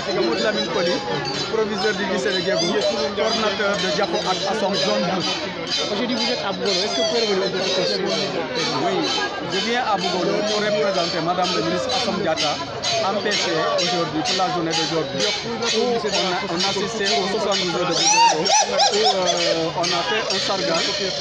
Lamine Koli, proviseur du lycée de Guébou, coordinateur de Diapo Assom Zone 12. Aujourd'hui, vous êtes à Bougolo. Est-ce que vous pouvez revenir au question? Oui, je viens à Bougolo pour représenter Madame le ministre Assom Diatta, empêchée aujourd'hui, pour la journée d'aujourd'hui, où on a assisté au 72 jours de Bougolo, où on a fait un sargal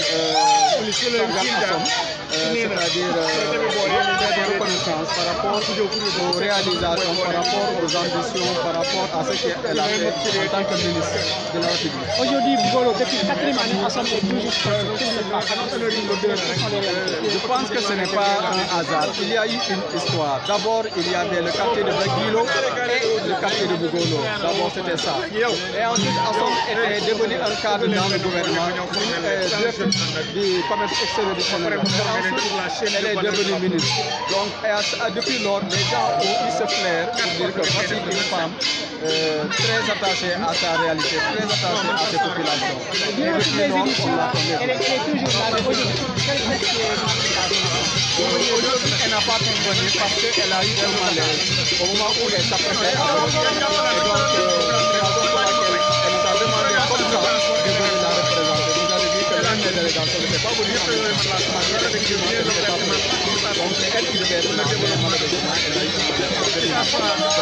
Assom, c'est-à-dire des reconnaissances par rapport aux réalisations, par rapport aux ambitions, par rapport à ce qu'elle a fait en tant que ministre de la République. Aujourd'hui, Bougolo, depuis 4e année, Assom est toujours Je pense que ce n'est pas un hasard. Il y a eu une histoire. D'abord, il y avait le quartier de Baguilo et le quartier de Bougolo. D'abord, c'était ça. Et ensuite, Assom était devenu un cadre dans le gouvernement, du commerce extérieur du Sénégal. Ensuite, elle est devenue ministre. Donc, depuis lors, les gens ont eu ce flair pour dire que voici une femme très attachée à sa réalité, très attachée à ses populations. Et depuis lors, on l'a connaît. Elle est toujours là. Aujourd'hui, elle n'a pas pu venir parce qu'elle a eu un malaise au moment où elle s'apprêtait à venir. Et donc, c'est la raison pour laquelle elle nous a demandé comme ça de venir la représenter. Vous avez dit que l'un des délégations ne s'est pas venu en effectivement, ce n'était pas possible. Donc, c'est elle qui devait être là, mais malheureusement, elle a eu un malaise.